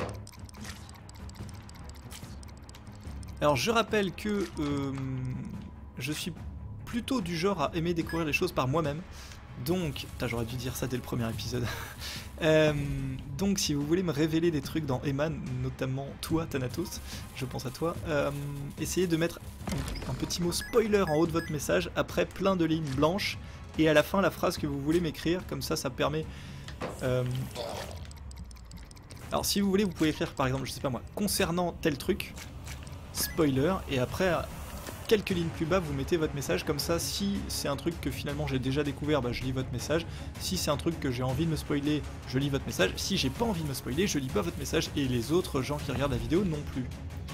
[SPEAKER 1] Alors je rappelle que je suis plutôt du genre à aimer découvrir les choses par moi-même. Donc, j'aurais dû dire ça dès le premier épisode. Donc si vous voulez me révéler des trucs dans Emma, notamment toi Thanatos, je pense à toi, essayez de mettre un petit mot spoiler en haut de votre message, après plein de lignes blanches, et à la fin la phrase que vous voulez m'écrire, comme ça permet... Alors si vous voulez, vous pouvez écrire par exemple, je sais pas moi, concernant tel truc, spoiler, et après quelques lignes plus bas vous mettez votre message, comme ça si c'est un truc que finalement j'ai déjà découvert, bah, je lis votre message, si c'est un truc que j'ai envie de me spoiler, je lis votre message, si j'ai pas envie de me spoiler, je lis pas votre message, et les autres gens qui regardent la vidéo non plus.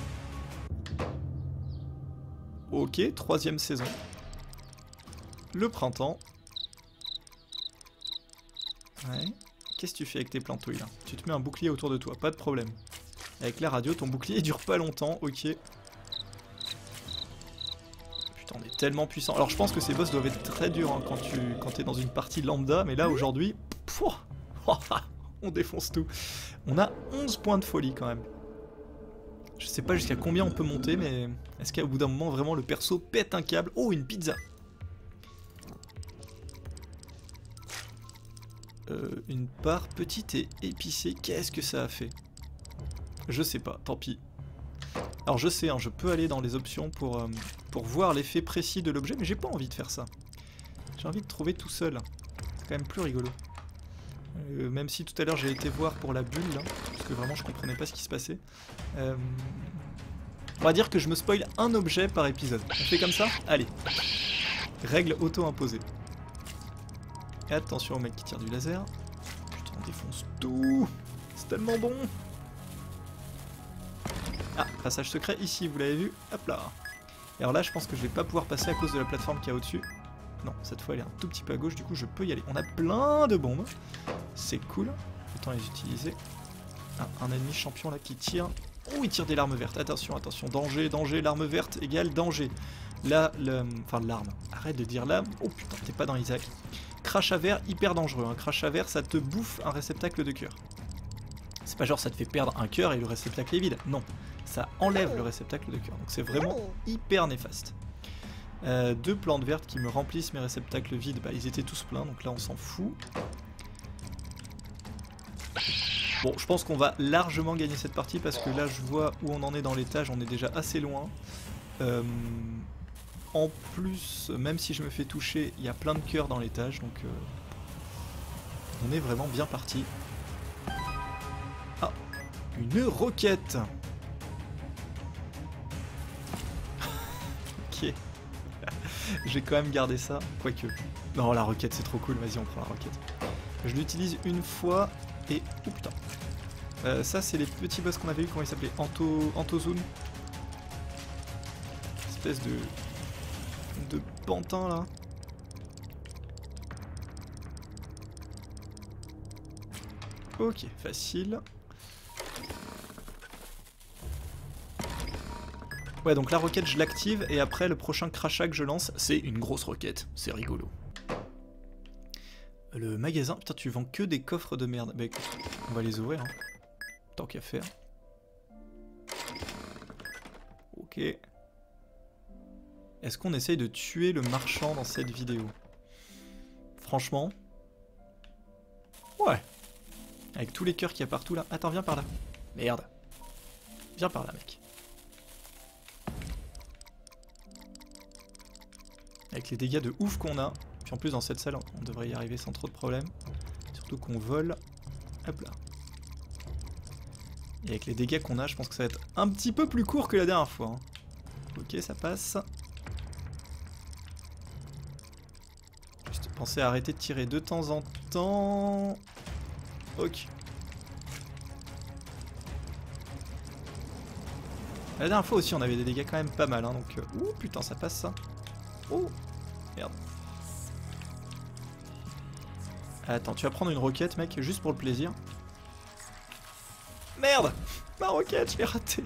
[SPEAKER 1] Ok, 3ème saison. Le printemps. Ouais. Qu'est-ce que tu fais avec tes plantouilles là? Tu te mets un bouclier autour de toi, pas de problème. Avec la radio, ton bouclier dure pas longtemps, ok. Putain, on est tellement puissant. Alors je pense que ces boss doivent être très durs hein, quand t'es dans une partie lambda, mais là aujourd'hui, on défonce tout. On a 11 points de folie quand même. Je sais pas jusqu'à combien on peut monter, mais est-ce qu'au bout d'un moment vraiment le perso pète un câble? Oh, une pizza! Une part petite et épicée, qu'est-ce que ça a fait? Je sais pas, tant pis. Alors je sais, hein, je peux aller dans les options pour voir l'effet précis de l'objet, mais j'ai pas envie de faire ça. J'ai envie de trouver tout seul. C'est quand même plus rigolo. Même si tout à l'heure j'ai été voir pour la bulle, là, parce que vraiment je comprenais pas ce qui se passait. On va dire que je me spoil un objet par épisode. On fait comme ça? Allez. Règle auto-imposée. Et attention au mec qui tire du laser. Putain, on défonce tout. C'est tellement bon. Ah, passage secret ici, vous l'avez vu? Hop là. Et alors là, je pense que je vais pas pouvoir passer à cause de la plateforme qu'il y a au-dessus. Non, cette fois elle est un tout petit peu à gauche, du coup je peux y aller. On a plein de bombes. C'est cool. Autant les utiliser. Ah, un ennemi champion là qui tire. Oh, il tire des larmes vertes. Attention, attention. Danger, danger. Larme verte égale danger. Là, enfin l'arme. Arrête de dire lame. Oh putain, t'es pas dans Isaac. Crash à verre, hyper dangereux. Un crash à verre, ça te bouffe un réceptacle de cœur. C'est pas genre ça te fait perdre un cœur et le réceptacle est vide. Non, ça enlève le réceptacle de cœur. Donc c'est vraiment hyper néfaste. Deux plantes vertes qui me remplissent mes réceptacles vides. Bah, ils étaient tous pleins, donc là on s'en fout. Bon, je pense qu'on va largement gagner cette partie parce que là je vois où on en est dans l'étage, on est déjà assez loin. En plus, même si je me fais toucher, il y a plein de cœurs dans l'étage, donc on est vraiment bien parti. Ah, une roquette. Ok. Je vais quand même garder ça, quoique. Non, la roquette c'est trop cool, vas-y on prend la roquette. Je l'utilise une fois et... Oh putain. Ça c'est les petits boss qu'on avait eu, comment ils s'appelaient? Antozone. Espèce de pantin là. Ok, facile. Ouais, donc la roquette je l'active et après le prochain crachat que je lance c'est une grosse roquette, c'est rigolo. Le magasin, putain tu vends que des coffres de merde. Bah écoute, on va les ouvrir hein. Tant qu'à faire. Ok. Est-ce qu'on essaye de tuer le marchand dans cette vidéo? Franchement. Ouais. Avec tous les cœurs qu'il y a partout là. Attends, viens par là. Merde. Viens par là mec. Avec les dégâts de ouf qu'on a. Puis en plus dans cette salle on devrait y arriver sans trop de problèmes. Surtout qu'on vole. Hop là. Et avec les dégâts qu'on a, je pense que ça va être un petit peu plus court que la dernière fois. Hein. Ok, ça passe. Juste penser à arrêter de tirer de temps en temps. Ok. La dernière fois aussi on avait des dégâts quand même pas mal. Hein, donc... Ouh putain ça passe ça. Oh merde. Attends, tu vas prendre une roquette mec, juste pour le plaisir. Merde! Ma roquette, je l'ai ratée.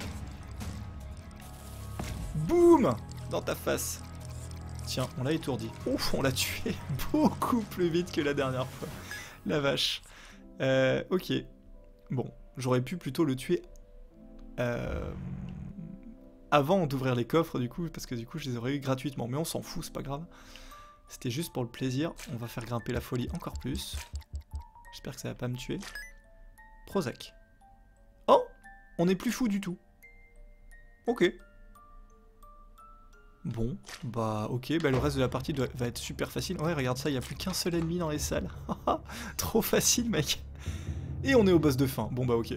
[SPEAKER 1] Boum! Dans ta face. Tiens, on l'a étourdi. Ouf, on l'a tué beaucoup plus vite que la dernière fois. La vache. Ok. Bon, j'aurais pu plutôt le tuer avant d'ouvrir les coffres du coup, parce que du coup je les aurais eu gratuitement. Mais on s'en fout, c'est pas grave. C'était juste pour le plaisir. On va faire grimper la folie encore plus. J'espère que ça va pas me tuer. Prozac. Oh! On est plus fou du tout. Ok. Bon, bah ok, bah le reste de la partie va être super facile. Ouais, regarde ça, il n'y a plus qu'un seul ennemi dans les salles. Trop facile, mec. Et on est au boss de fin. Bon bah ok.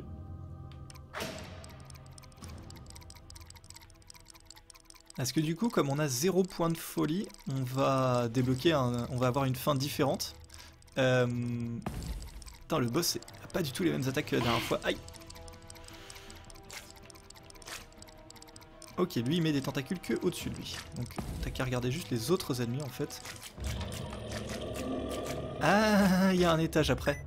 [SPEAKER 1] Parce que du coup, comme on a 0 point de folie, on va débloquer on va avoir une fin différente. Putain, le boss n'a pas du tout les mêmes attaques que la dernière fois. Aïe! Ok, lui il met des tentacules que au-dessus de lui. Donc t'as qu'à regarder juste les autres ennemis en fait. Ah, il y a un étage après.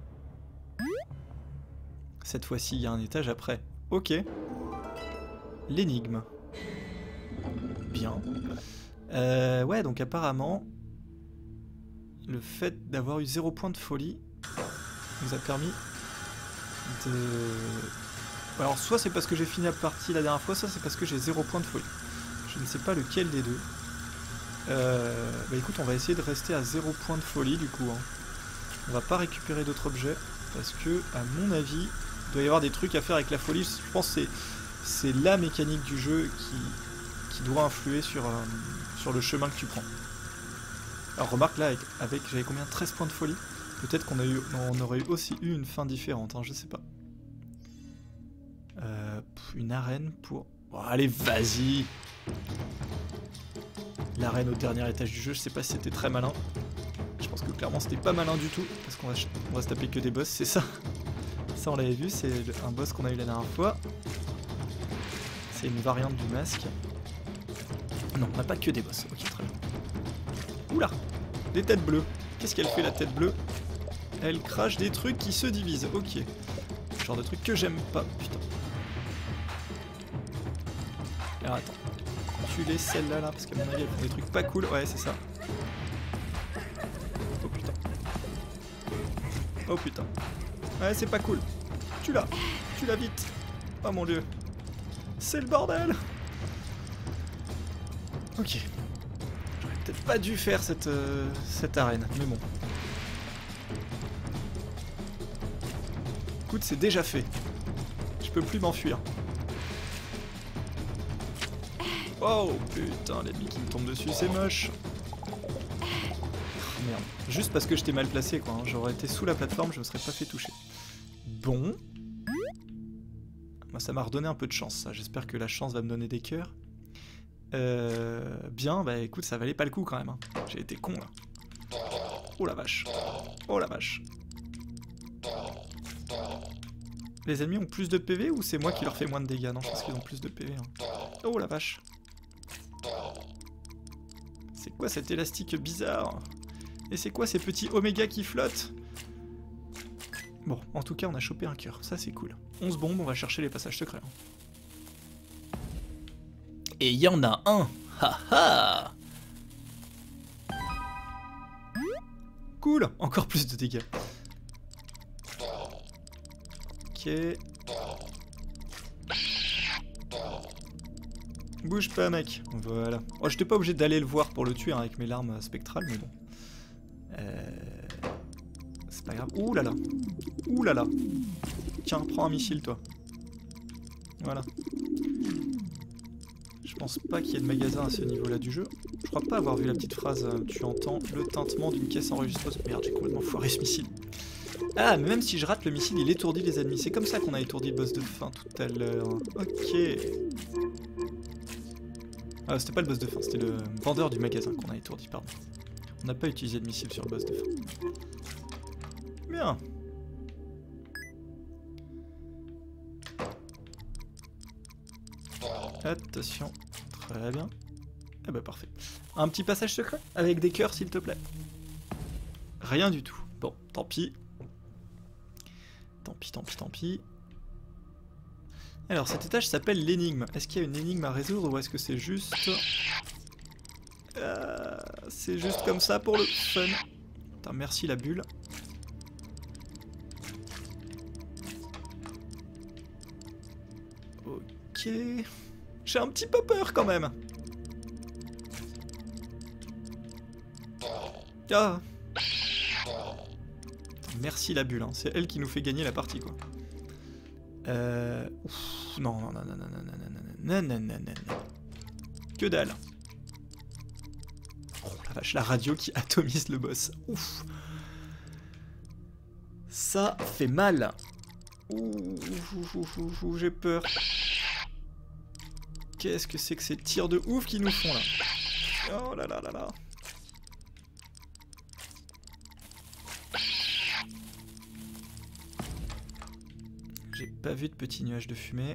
[SPEAKER 1] Cette fois-ci, il y a un étage après. Ok. L'énigme. Bien. Ouais, donc apparemment, le fait d'avoir eu 0 point de folie nous a permis de... Alors soit c'est parce que j'ai fini la partie la dernière fois, soit c'est parce que j'ai 0 point de folie. Je ne sais pas lequel des deux. Bah écoute, on va essayer de rester à 0 point de folie du coup. Hein. On va pas récupérer d'autres objets, parce que, à mon avis, il doit y avoir des trucs à faire avec la folie. Je pense que c'est la mécanique du jeu qui doit influer sur le chemin que tu prends. Alors remarque là, avec j'avais combien? 13 points de folie. Peut-être qu'on on aurait aussi eu une fin différente, hein, je sais pas. Une arène pour... Oh, allez, vas-y. L'arène au dernier étage du jeu, je sais pas si c'était très malin. Je pense que clairement c'était pas malin du tout, parce qu'on va se taper que des boss, c'est ça. Ça on l'avait vu, c'est un boss qu'on a eu la dernière fois. C'est une variante du masque. Non, on n'a pas que des boss, ok très bien. Oula, des têtes bleues. Qu'est-ce qu'elle fait la tête bleue? Elle crache des trucs qui se divisent, ok. Genre de trucs que j'aime pas, putain. Alors attends, tu les celles-là là, parce qu'à mon avis elles font des trucs pas cool, ouais c'est ça. Oh putain. Oh putain. Ouais c'est pas cool. Tue-la vite. Oh mon dieu. C'est le bordel. Ok. J'aurais peut-être pas dû faire cette arène, mais bon. Écoute, c'est déjà fait. Je peux plus m'enfuir. Oh putain, l'ennemi qui me tombe dessus, c'est moche. Merde. Juste parce que j'étais mal placé, quoi. Hein. J'aurais été sous la plateforme, je me serais pas fait toucher. Bon. Moi, ça m'a redonné un peu de chance, ça. J'espère que la chance va me donner des cœurs. Bien, bah écoute, ça valait pas le coup quand même. Hein. J'ai été con, là. Oh la vache. Oh la vache. Les ennemis ont plus de PV ou c'est moi qui leur fais moins de dégâts? Non, je pense qu'ils ont plus de PV. Hein. Oh la vache. C'est quoi cet élastique bizarre? Et c'est quoi ces petits oméga qui flottent? Bon, en tout cas, on a chopé un cœur. Ça, c'est cool. 11 bombes, on va chercher les passages secrets. Et il y en a un. Haha. Cool. Encore plus de dégâts. Ok. Bouge pas, mec. Voilà. Oh, j'étais pas obligé d'aller le voir pour le tuer hein, avec mes larmes spectrales, mais bon. C'est pas grave. Ouh là là. Ouh là là. Tiens, prends un missile, toi. Voilà. Je pense pas qu'il y ait de magasin à ce niveau-là du jeu. Je crois pas avoir vu la petite phrase tu entends le tintement d'une caisse enregistreuse. Merde, j'ai complètement foiré ce missile. Ah, mais même si je rate le missile, il étourdit les ennemis. C'est comme ça qu'on a étourdi le boss de fin tout à l'heure. Ok. Ah, c'était pas le boss de fin, c'était le vendeur du magasin qu'on a étourdi, pardon. On n'a pas utilisé de missile sur le boss de fin. Bien. Attention. Très bien. Ah bah parfait. Un petit passage secret avec des cœurs s'il te plaît. Rien du tout. Bon, tant pis. Tant pis, tant pis, tant pis. Alors cet étage s'appelle l'énigme. Est-ce qu'il y a une énigme à résoudre ou est-ce que c'est juste... c'est juste comme ça pour le fun. Putain, merci la bulle. Ok... J'ai un petit peu peur quand même. Ah. Merci la bulle, hein. C'est elle qui nous fait gagner la partie quoi. Ouf, non, non, non, non, non, non, non, non, non, non, non. Que dalle. Oh la vache, la radio qui atomise le boss. Ouf. Ça fait mal. Ouh, j'ai peur. Qu'est-ce que c'est que ces tirs de ouf qu'ils nous font là? Oh là là là là. J'ai pas vu de petit nuage de fumée.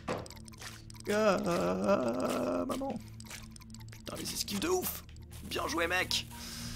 [SPEAKER 1] Ah, maman. Putain, les esquives de ouf. Bien joué, mec.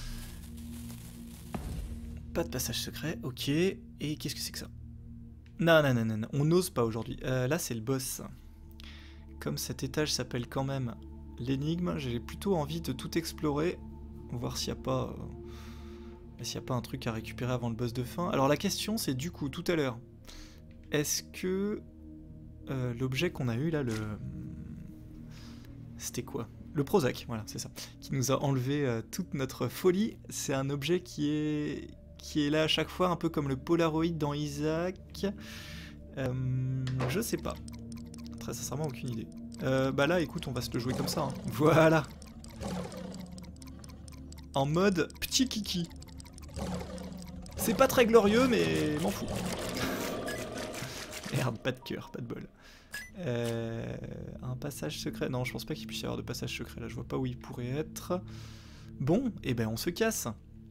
[SPEAKER 1] Pas de passage secret, ok. Et qu'est-ce que c'est que ça? Non, non, non, non, non. On n'ose pas aujourd'hui. Là, c'est le boss. Comme cet étage s'appelle quand même l'énigme, j'ai plutôt envie de tout explorer. Voir s'il n'y a pas... s'il n'y a pas un truc à récupérer avant le boss de fin. Alors la question, c'est du coup, tout à l'heure... Est-ce que l'objet qu'on a eu là, le... C'était quoi? Le Prozac, voilà, c'est ça. Qui nous a enlevé toute notre folie. C'est un objet qui est là à chaque fois, un peu comme le Polaroid dans Isaac. Je sais pas. Très sincèrement, aucune idée. Bah là, écoute, on va se le jouer comme ça. Hein. Voilà. En mode petit kiki. C'est pas très glorieux, mais m'en fous. Merde, pas de cœur, pas de bol. Un passage secret. Non, je pense pas qu'il puisse y avoir de passage secret là, je vois pas où il pourrait être. Bon, et ben on se casse.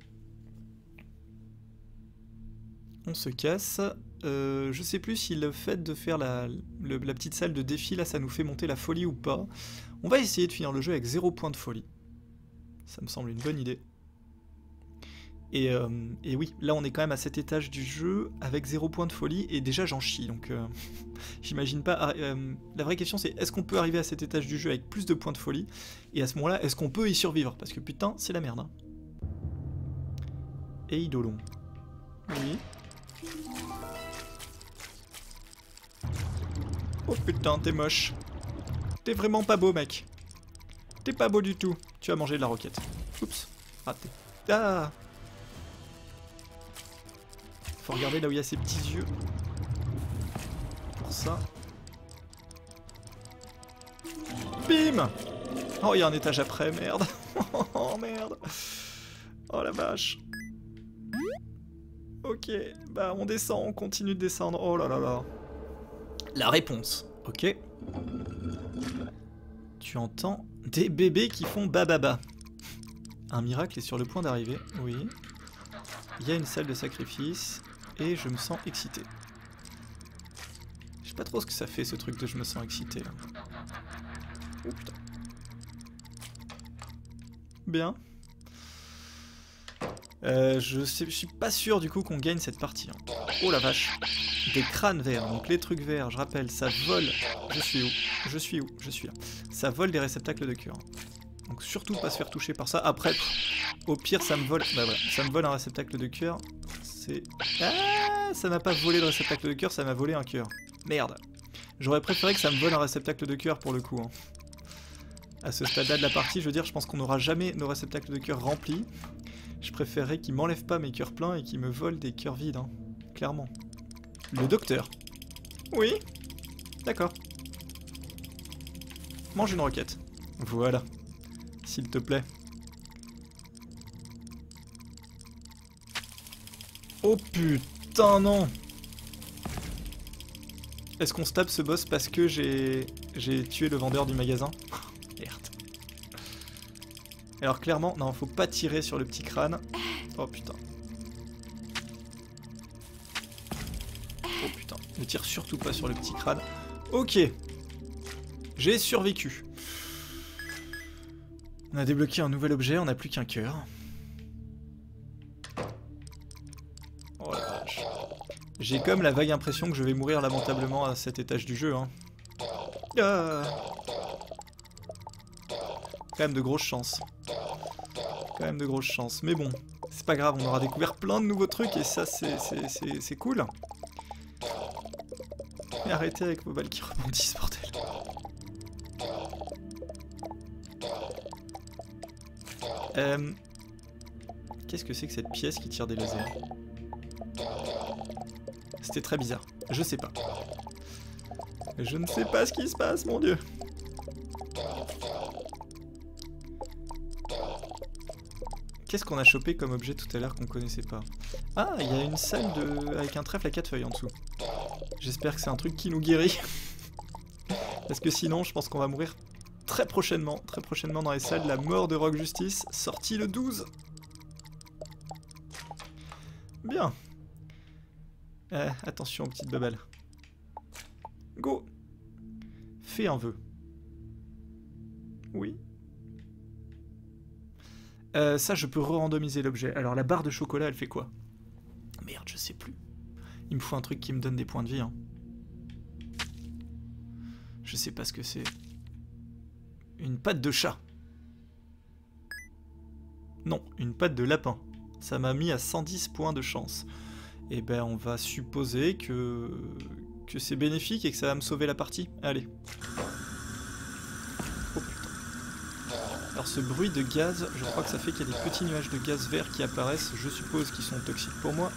[SPEAKER 1] On se casse. Je sais plus si le fait de faire la petite salle de défi là, ça nous fait monter la folie ou pas. On va essayer de finir le jeu avec 0 point de folie. Ça me semble une bonne idée. Et oui, là on est quand même à cet étage du jeu avec 0 point de folie et déjà j'en chie, donc j'imagine pas... la vraie question c'est est-ce qu'on peut arriver à cet étage du jeu avec plus de points de folie, et à ce moment-là est-ce qu'on peut y survivre, parce que putain c'est la merde. Hein. Et Eidolon. Oui. Oh putain t'es moche. T'es vraiment pas beau mec. T'es pas beau du tout. Tu as mangé de la roquette. Oups, raté. Ah. Faut regarder là où il y a ses petits yeux. Pour ça. Bim! Oh, il y a un étage après, merde. Oh, merde. Oh la vache. Ok, bah on descend, on continue de descendre. Oh là là là. La réponse, ok. Tu entends des bébés qui font bababa. Un miracle est sur le point d'arriver, oui. Il y a une salle de sacrifice. Et je me sens excité. Je sais pas trop ce que ça fait ce truc de je me sens excité là. Oh putain. Bien. Je suis pas sûr du coup qu'on gagne cette partie. Hein. Oh la vache. Des crânes verts. Donc les trucs verts, je rappelle, ça vole. Je suis où? Je suis où? Je suis là. Ça vole des réceptacles de cœur. Donc surtout pas se faire toucher par ça. Après, au pire ça me vole. Bah voilà, ça me vole un réceptacle de cœur. Ah, ça m'a pas volé le réceptacle de cœur, ça m'a volé un cœur. Merde. J'aurais préféré que ça me vole un réceptacle de cœur pour le coup. Hein. À ce stade-là de la partie, je veux dire, je pense qu'on n'aura jamais nos réceptacles de cœur remplis. Je préférerais qu'il m'enlève pas mes cœurs pleins et qu'il me vole des cœurs vides. Hein. Clairement. Le docteur. Oui. D'accord. Mange une roquette. Voilà. S'il te plaît. Oh putain non. Est-ce qu'on se tape ce boss parce que j'ai tué le vendeur du magasin? Merde. Alors clairement, non, faut pas tirer sur le petit crâne. Oh putain. Oh putain, ne tire surtout pas sur le petit crâne. Ok. J'ai survécu. On a débloqué un nouvel objet, on n'a plus qu'un cœur. J'ai comme la vague impression que je vais mourir lamentablement à cet étage du jeu. Hein. Ah. Quand même de grosses chances. Quand même de grosses chances. Mais bon, c'est pas grave, on aura découvert plein de nouveaux trucs et ça c'est cool. Mais arrêtez avec vos balles qui rebondissent, bordel. Qu'est-ce que c'est que cette pièce qui tire des lasers? C'était très bizarre. Je sais pas. Je ne sais pas ce qui se passe, mon dieu. Qu'est-ce qu'on a chopé comme objet tout à l'heure qu'on connaissait pas? Ah, il y a une salle avec un trèfle à 4 feuilles en dessous. J'espère que c'est un truc qui nous guérit. Parce que sinon, je pense qu'on va mourir très prochainement dans les salles. La mort de Rogue Justice, sortie le 12. Bien. Attention, petite babale. Go. Fais un vœu. Oui. Ça, je peux re-randomiser l'objet. Alors, la barre de chocolat, elle fait quoi? Merde, je sais plus. Il me faut un truc qui me donne des points de vie. Hein. Je sais pas ce que c'est. Une patte de chat. Non, une patte de lapin. Ça m'a mis à 110 points de chance. Et ben, on va supposer que c'est bénéfique et que ça va me sauver la partie. Allez. Oh putain. Alors ce bruit de gaz, je crois que ça fait qu'il y a des petits nuages de gaz vert qui apparaissent. Je suppose qu'ils sont toxiques pour moi.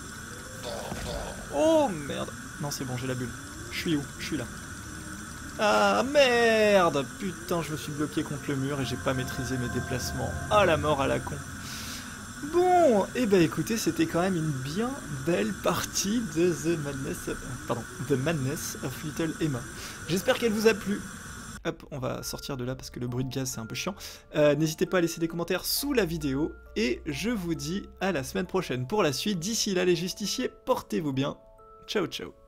[SPEAKER 1] Oh merde. Non, c'est bon, j'ai la bulle. Je suis où? Je suis là. Ah merde. Putain, je me suis bloqué contre le mur et j'ai pas maîtrisé mes déplacements. Ah la mort à la con. Bon, et bah écoutez, c'était quand même une bien belle partie de The Madness of Little Emma. J'espère qu'elle vous a plu. Hop, on va sortir de là parce que le bruit de gaz c'est un peu chiant. N'hésitez pas à laisser des commentaires sous la vidéo et je vous dis à la semaine prochaine pour la suite. D'ici là les justiciers, portez-vous bien. Ciao ciao.